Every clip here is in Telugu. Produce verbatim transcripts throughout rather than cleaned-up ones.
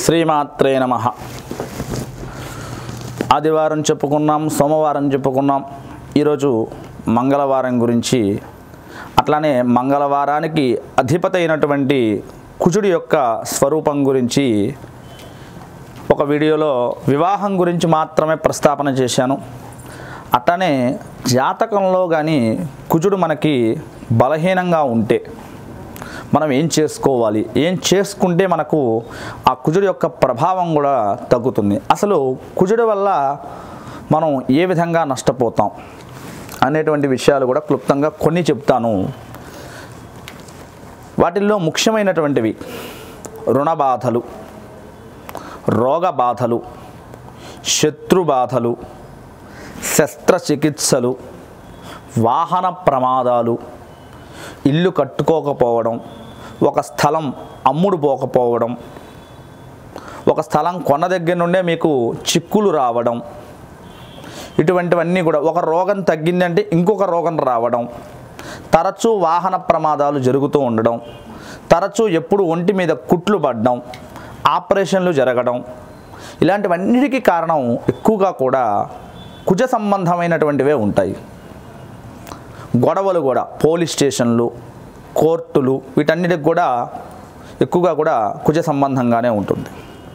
శ్రీమాత్రే నమః. ఆదివారం చెప్పుకున్నాం, సోమవారం చెప్పుకున్నాం. ఈరోజు మంగళవారం గురించి, అట్లానే మంగళవారానికి అధిపతి అయినటువంటి కుజుడి యొక్క స్వరూపం గురించి ఒక వీడియోలో వివాహం గురించి మాత్రమే ప్రస్తాపన చేశాను. అట్లానే జాతకంలో కానీ కుజుడు మనకి బలహీనంగా ఉంటే మనం ఏం చేసుకోవాలి, ఏం చేసుకుంటే మనకు ఆ కుజుడు యొక్క ప్రభావం కూడా తగ్గుతుంది, అసలు కుజుడు వల్ల మనం ఏ విధంగా నష్టపోతాం అనేటువంటి విషయాలు కూడా క్లుప్తంగా కొన్ని చెప్తాను. వాటిల్లో ముఖ్యమైనటువంటివి రుణ బాధలు, రోగ బాధలు, శత్రు బాధలు, శస్త్రచికిత్సలు, వాహన ప్రమాదాలు, ఇల్లు కట్టుకోకపోవడం, ఒక స్థలం అమ్ముడు పోకపోవడం, ఒక స్థలం కొన్న దగ్గర నుండే మీకు చిక్కులు రావడం, ఇటువంటివన్నీ కూడా. ఒక రోగం తగ్గిందంటే ఇంకొక రోగం రావడం, తరచూ వాహన ప్రమాదాలు జరుగుతూ ఉండడం, తరచూ ఎప్పుడు ఒంటి మీద కుట్లు పడడం, ఆపరేషన్లు జరగడం, ఇలాంటివన్నిటికీ కారణం ఎక్కువగా కూడా కుజ సంబంధమైనటువంటివే ఉంటాయి. గొడవలు కూడా, పోలీస్ స్టేషన్లు, కోర్టులు, వీటన్నిటికి కూడా ఎక్కువగా కూడా కుజ సంబంధంగానే ఉంటుంది.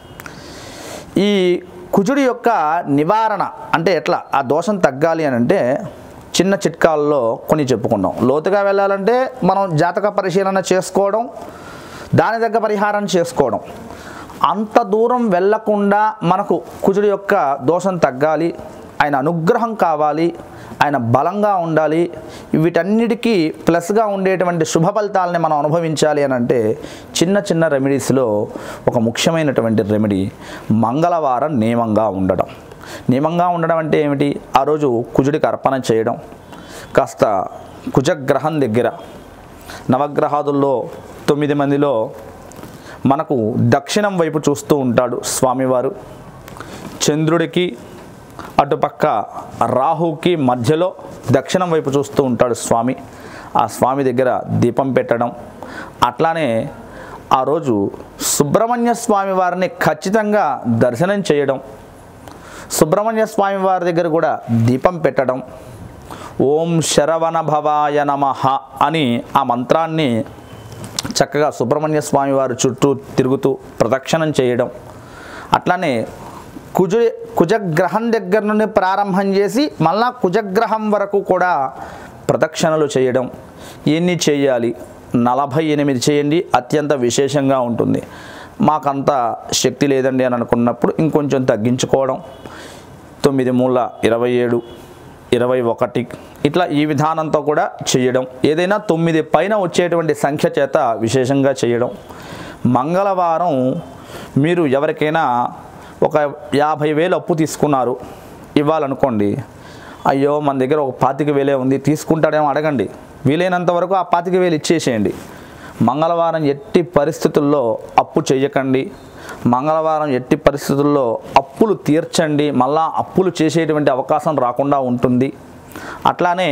ఈ కుజుడి యొక్క నివారణ అంటే ఎట్లా ఆ దోషం తగ్గాలి అని అంటే చిన్న చిట్కాల్లో కొన్ని చెప్పుకున్నాం. లోతుగా వెళ్ళాలంటే మనం జాతక పరిశీలన చేసుకోవడం, దాని దగ్గర పరిహారం చేసుకోవడం. అంత దూరం వెళ్ళకుండా మనకు కుజుడి యొక్క దోషం తగ్గాలి, ఆయన అనుగ్రహం కావాలి, ఆయన బలంగా ఉండాలి, వీటన్నిటికీ ప్లస్గా ఉండేటువంటి శుభ ఫలితాలని మనం అనుభవించాలి అని అంటే చిన్న చిన్న రెమెడీస్లో ఒక ముఖ్యమైనటువంటి రెమెడీ మంగళవారం నియమంగా ఉండడం. నియమంగా ఉండడం అంటే ఏమిటి? ఆ రోజు కుజుడికి అర్పణ చేయడం, కాస్త కుజగ్రహం దగ్గర నవగ్రహాదుల్లో తొమ్మిది మందిలో మనకు దక్షిణం వైపు చూస్తూ ఉంటాడు స్వామివారు. చంద్రుడికి అటుపక్క రాహుకి మధ్యలో దక్షిణం వైపు చూస్తూ ఉంటాడు స్వామి. ఆ స్వామి దగ్గర దీపం పెట్టడం, అట్లానే ఆ రోజు సుబ్రహ్మణ్య స్వామి వారిని ఖచ్చితంగా దర్శనం చేయడం, సుబ్రహ్మణ్య స్వామి వారి దగ్గర కూడా దీపం పెట్టడం, ఓం శరవణ భవాయ నమః అని ఆ మంత్రాన్ని చక్కగా సుబ్రహ్మణ్య స్వామి వారి చుట్టూ తిరుగుతూ ప్రదక్షిణం చేయడం, అట్లానే కుజు కుజగ్రహం దగ్గర నుండి ప్రారంభం చేసి మళ్ళా కుజగ్రహం వరకు కూడా ప్రదక్షిణలు చేయడం. ఎన్ని చేయాలి? నలభై ఎనిమిది చేయండి, అత్యంత విశేషంగా ఉంటుంది. మాకంత శక్తి లేదండి అని అనుకున్నప్పుడు ఇంకొంచెం తగ్గించుకోవడం, తొమ్మిది మూల ఇరవై ఏడు, ఇరవై ఒకటి, ఇట్లా ఈ విధానంతో కూడా చేయడం. ఏదైనా తొమ్మిది పైన వచ్చేటువంటి సంఖ్య చేత విశేషంగా చేయడం. మంగళవారం మీరు ఎవరికైనా ఒక యాభై వేలు అప్పు తీసుకున్నారు, ఇవ్వాలనుకోండి. అయ్యో మన దగ్గర ఒక పాతిక వేలే ఉంది, తీసుకుంటాడేమో అడగండి. వీలైనంత వరకు ఆ పాతిక వేలు ఇచ్చేసేయండి. మంగళవారం ఎట్టి పరిస్థితుల్లో అప్పు చేయకండి. మంగళవారం ఎట్టి పరిస్థితుల్లో అప్పులు తీర్చండి, మళ్ళా అప్పులు చేసేటువంటి అవకాశం రాకుండా ఉంటుంది. అట్లానే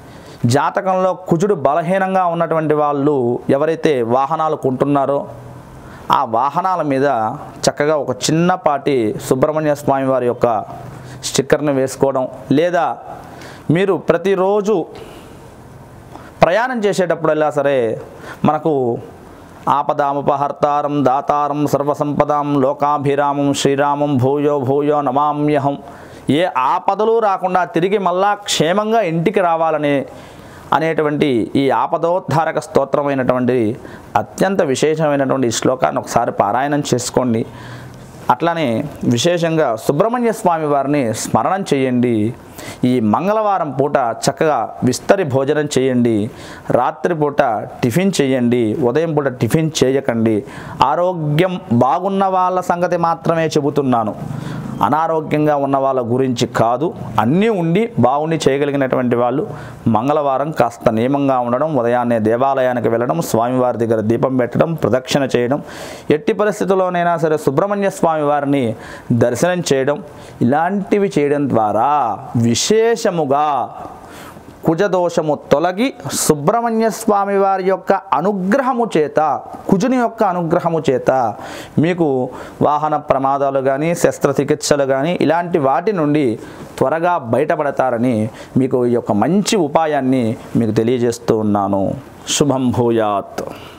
జాతకంలో కుజుడు బలహీనంగా ఉన్నటువంటి వాళ్ళు ఎవరైతే వాహనాలు కొంటున్నారో ఆ వాహనాల మీద చక్కగా ఒక చిన్నపాటి సుబ్రహ్మణ్య స్వామి వారి యొక్క స్టిక్కర్ని వేసుకోవడం, లేదా మీరు ప్రతిరోజు ప్రయాణం చేసేటప్పుడల్లా సరే మనకు ఆపదాముపహర్తారం దాతారం సర్వసంపదాం లోకాభిరామం శ్రీరామం భూయో భూయో నమామ్యహం, ఏ ఆపదలు రాకుండా తిరిగి మళ్ళా క్షేమంగా ఇంటికి రావాలని అనేటువంటి ఈ ఆపదోద్ధారక స్తోత్రమైనటువంటి అత్యంత విశేషమైనటువంటి ఈ శ్లోకాన్ని ఒకసారి పారాయణం చేసుకోండి. అట్లానే విశేషంగా సుబ్రహ్మణ్య స్వామి వారిని స్మరణం చేయండి. ఈ మంగళవారం పూట చక్కగా విస్తరి భోజనం చేయండి, రాత్రిపూట టిఫిన్ చేయండి, ఉదయం పూట టిఫిన్ చేయకండి. ఆరోగ్యం బాగున్న వాళ్ళ సంగతి మాత్రమే చెబుతున్నాను, అనారోగ్యంగా ఉన్న వాళ్ళ గురించి కాదు. అన్నీ ఉండి బాగుండి చేయగలిగినటువంటి వాళ్ళు మంగళవారం కాస్త నియమంగా ఉండడం, ఉదయాన్నే దేవాలయానికి వెళ్ళడం, స్వామివారి దగ్గర దీపం పెట్టడం, ప్రదక్షిణ చేయడం, ఎట్టి పరిస్థితుల్లోనైనా సరే సుబ్రహ్మణ్య స్వామి వారిని దర్శనం చేయడం, ఇలాంటివి చేయడం ద్వారా విశేషముగా కుజదోషము తొలగి సుబ్రహ్మణ్య స్వామి వారి యొక్క అనుగ్రహము చేత, కుజుని యొక్క అనుగ్రహము చేత మీకు వాహన ప్రమాదాలు కానీ శస్త్రచికిత్సలు కానీ ఇలాంటి వాటి నుండి త్వరగా బయటపడతారని మీకు ఈ యొక్క మంచి ఉపాయాన్ని మీకు తెలియజేస్తూ ఉన్నాను. శుభం భూయాత్.